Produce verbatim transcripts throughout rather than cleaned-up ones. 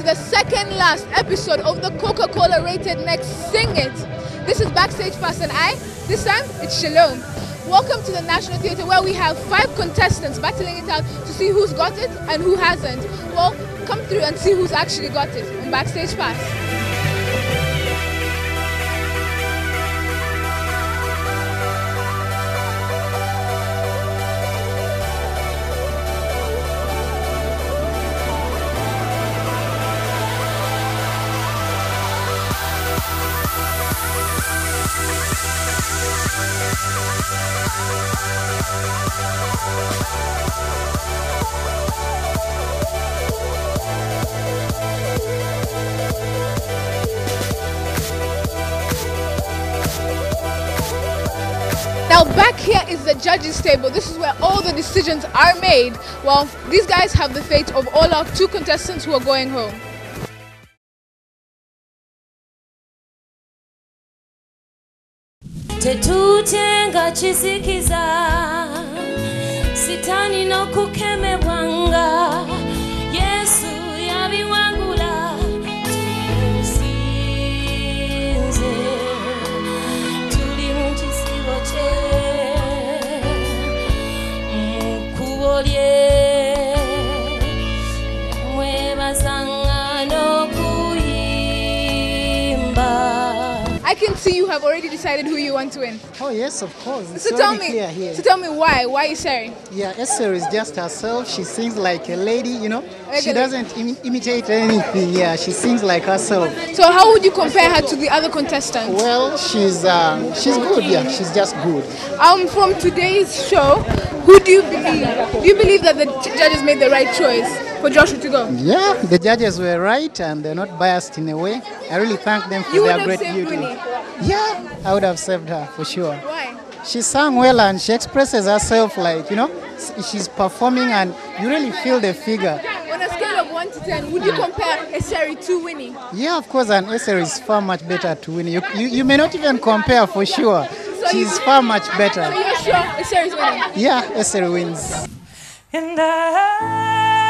the second last episode of the Coca-Cola Rated Next Sing It. This is Backstage Pass and I, this time it's Shalom. Welcome to the National Theatre where we have five contestants battling it out to see who's got it and who hasn't. Well, come through and see who's actually got it on Backstage Pass. Now back here is the judges' table. This is where all the decisions are made. Well, these guys have the fate of all our two contestants who are going home. Tetutenga chisikiza sitani no kukeme wanga Yesu yabiwangula tusinze tuli mukisibo che mukubolye mwebazanga no kuyimba. I can see you have already decided who you want to win. Oh yes, of course. It's so tell me, clear here. so tell me why? Why is Sherry? Yeah, Esther is just herself. She sings like a lady, you know. Like she doesn't Im imitate anything. Yeah, she sings like herself. So how would you compare her to the other contestants? Well, she's uh, she's good. Yeah, she's just good. Um, from today's show, who do you believe? Do you believe that the judges made the right choice for Joshua to go? Yeah, the judges were right and they're not biased in a way. I really thank them for You their would great have saved beauty. Winnie. Yeah, I would have saved her for sure. Why? She sang well and she expresses herself like, you know, she's performing and you really feel the figure. On a scale of one to ten, would you compare Sherry to Winnie? Yeah, of course, and Esther is far much better to win. You, you, you may not even compare for sure. So She's you, far much better. So you're sure Sherry's winning? Yeah, Esther wins. And I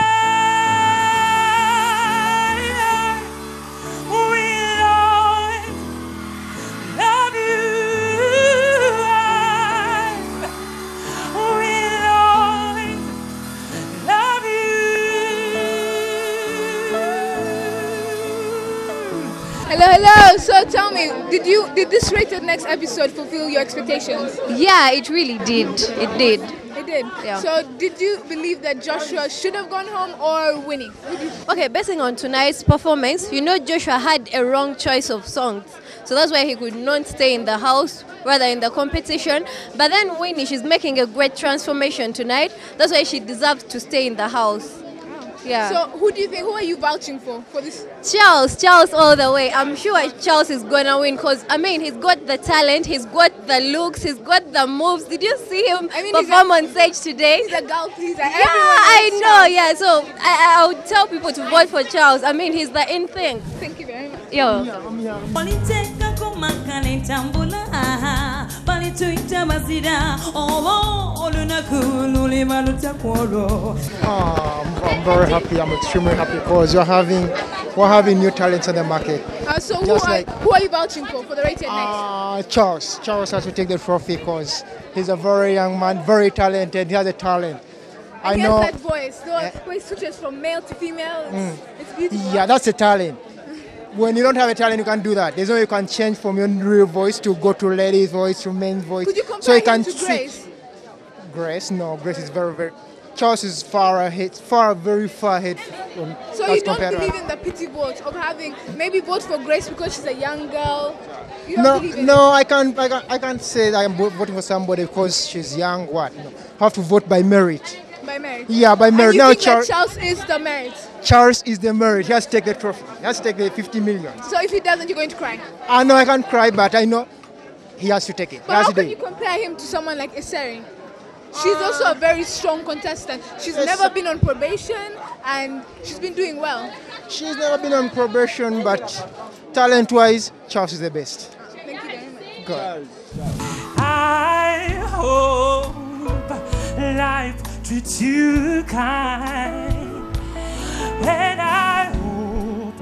Hello, hello. So tell me, did you did this Rated Next episode fulfill your expectations? Yeah, it really did. It did. It did. Yeah. So did you believe that Joshua should have gone home or Winnie? Okay, basing on tonight's performance, you know Joshua had a wrong choice of songs. So that's why he could not stay in the house, rather in the competition. But then Winnie, she's making a great transformation tonight. That's why she deserves to stay in the house. Yeah. So who do you think, who are you vouching for for this? Charles, Charles all the way. I'm sure Charles is gonna win because I mean he's got the talent, he's got the looks, he's got the moves. Did you see him I mean, perform a, on stage today? He's a girl pleaser. Yeah, Everyone I knows know. Charles. Yeah, so I, I would tell people to vote for Charles. I mean he's the in thing. Thank you very much. Yo. Oh, I'm very happy. I'm extremely happy because you're having, we're having new talents on the market. Uh, so who Just are, like- who are you vouching for for the Rated Next? Uh, Charles, Charles has to take the trophy because he's a very young man, very talented. He has a talent. I and he know. has that voice, the voice switches from male to female. It's, Mm. it's beautiful. Yeah, that's a talent. When you don't have a talent, you can't do that. There's no way you can change from your real voice to go to lady's voice to men's voice. Could you compare so you him can to switch. Grace? Grace, no, Grace is very, very. Charles is far ahead, far, very far ahead. From, So as you don't compared to believe her. in the pity vote of having maybe vote for Grace because she's a young girl? You don't No, believe in no, I can't, I can't, I can't say that I'm vo- voting for somebody because she's young. What? No. I have to vote by merit. it by merit? Yeah, by And merit. you Now think that Charles, Charles is the merit? Charles is the merit. He has to take the trophy. He has to take the fifty million. So if he doesn't, you're going to cry. I know I can't cry, but I know he has to take it. He But has how to do can you it. compare him to someone like Eseri? She's also a very strong contestant. She's Yes. never been on probation and she's been doing well. She's never been on probation, but talent-wise, Charles is the best. Thank you very much. Good. I hope life treats you kind, and I hope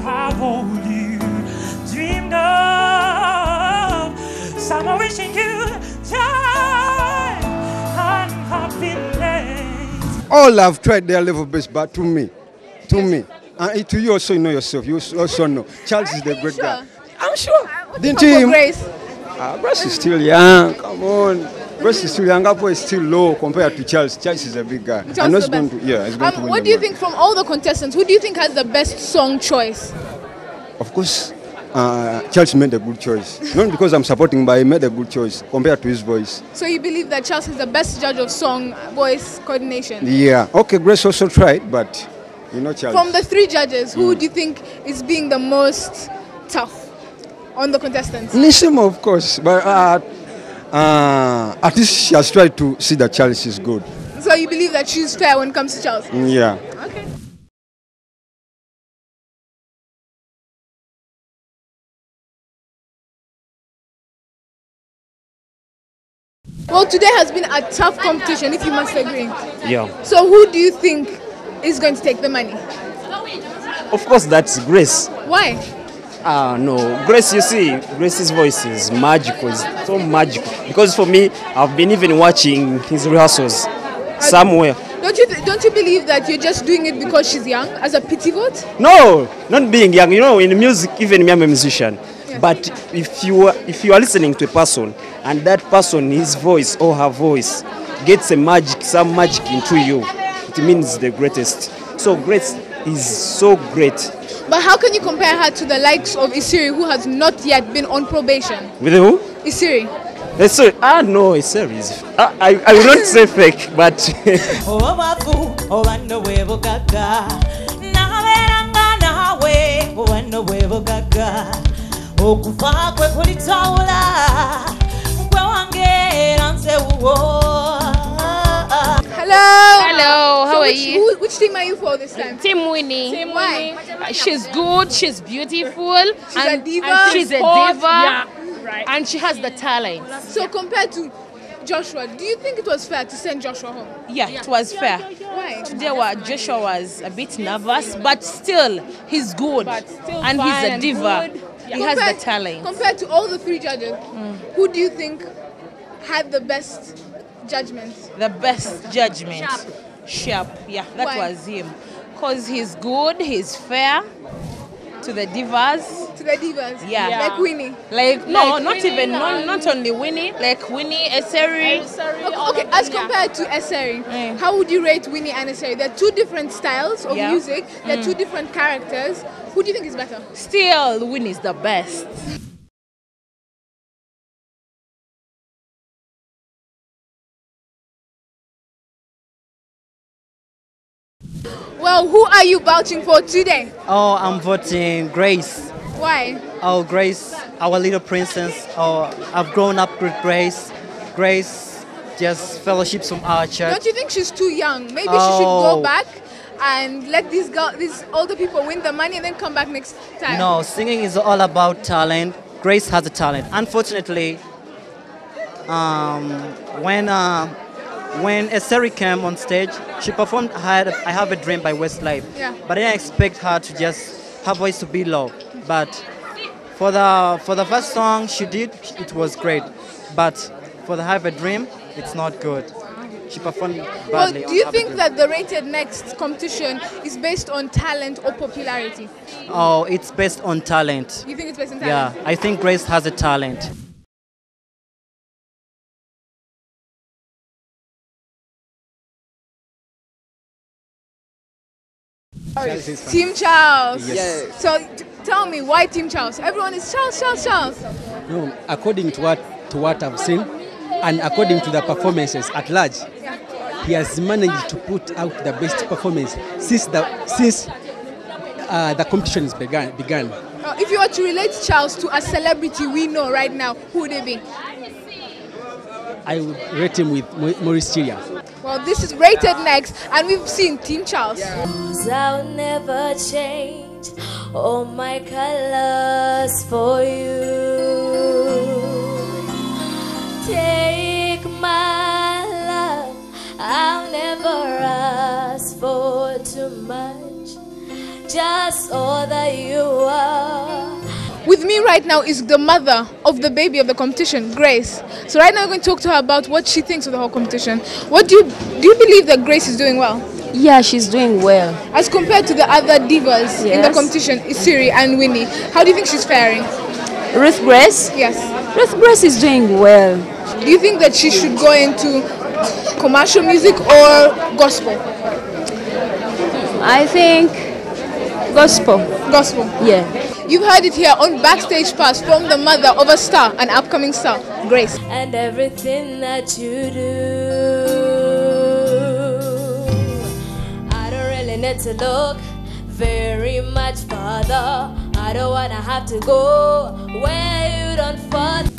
have only dreamed of. Some are wishing you joy and happiness. All have tried their level best, but to me, to yes. me, and to you also know yourself, you also know. Charles is the great sure? guy. I'm sure. Uh, Didn't you? Grace? Ah, Grace is still young, come on. Grace is still young, Apple is still low compared to Charles. Charles is a big guy. Charles and is the going best. to, yeah, he's going um, to win what the do you world. think from all the contestants, who do you think has the best song choice? Of course, uh, Charles made a good choice. Not because I'm supporting, but he made a good choice compared to his voice. So you believe that Charles is the best judge of song voice coordination? Yeah. Okay, Grace also tried, but you know Charles. From the three judges, who mm. do you think is being the most tough on the contestants? Nishima, of course, but uh, uh, at least she has tried to see that Charles is good. So you believe that she's fair when it comes to Charles? Yeah. Okay. Well, today has been a tough competition, if you must agree. Yeah. So who do you think is going to take the money? Of course, that's Grace. Why? Ah, no. Grace, you see, Grace's voice is magical. It's so magical. Because for me, I've been even watching his rehearsals somewhere. Don't you th- don't you believe that you're just doing it because she's young, as a pity vote? No, not being young. You know, in music, even me, I'm a musician. Yeah. But if you are, if you are listening to a person and that person, his voice or her voice gets a magic, some magic into you, it means the greatest. So Grace is so great. But how can you compare her to the likes of Isiri, who has not yet been on probation? With who? Isiri. Uh, so, ah, no, it's serious. I, I, I will not say fake, but. Hello. Hello, how So are which, you? Who, which team are you for this time? Team Winnie. Team Why? She's good, she's beautiful. She's a diva. And she's a Hot, diva. yeah, right. And she has the talent. So compared to Joshua, do you think it was fair to send Joshua home? Yeah, it was fair. Why? Today, what Joshua was a bit nervous, but still, he's good. still and fine he's a and diva. good. He has the talent. Compared to all the three judges, who do you think had the best judgment? The best judgment. Sharp. Yeah, that Why? was him. Because he's good, he's fair to the divas. To the divas? Yeah. Yeah. Like Winnie? Like, no, Like not Winnie even, not, and- not only Winnie, like Winnie, Eseri. Okay, okay, as compared to Eseri, Mm. how would you rate Winnie and Eseri? They're two different styles of Yeah. music, they're two different characters. Who do you think is better? Still, Winnie is the best. Well, who are you vouching for today? Oh, I'm voting Grace. Why? Oh, Grace, our little princess. Oh, I've grown up with Grace. Grace just fellowships from our church. Don't you think she's too young? Maybe she should Oh. go back and let these girl, these older people win the money and then come back next time. No, singing is all about talent. Grace has a talent. Unfortunately, um, when uh, when Eseri came on stage, she performed I, had, I Have a Dream by Westlife. Yeah. But I didn't expect her to just, her voice to be low. But for the for the first song she did, it was great. But for the Have a Dream, it's not good. She performed badly. Well, on do you Have a think Dream. that the Rated Next competition is based on talent or popularity? Oh, it's based on talent. You think it's based on Yeah, talent? I think Grace has a talent. Team Charles. Yes. So t- tell me, why Team Charles? Everyone is Charles, Charles, Charles. No, according to what to what I've seen, and according to the performances at large, he has managed to put out the best performance since the since uh, the competition is began. began. Uh, if you were to relate Charles to a celebrity we know right now, who would it be? I would rate him with Mo- Maurice Chiria. Well, this is Rated Next, and we've seen Team Charles. I'll never change all my colors for you. Take my love, I'll never ask for too much. just all that you are. With me right now is the mother of the baby of the competition, Grace. So right now we're going to talk to her about what she thinks of the whole competition. What do you do you believe that Grace is doing well? Yeah, she's doing well. As compared to the other divas Yes. in the competition, Siri and Winnie, how do you think she's faring? Ruth Grace? Yes. Ruth Grace is doing well. Do you think that she should go into commercial music or gospel? I think gospel. Gospel. Yeah. You've heard it here on Backstage Pass from the mother of a star, an upcoming star, Grace. And everything that you do, I don't really need to look very much further. I don't wanna have to go where you don't fall.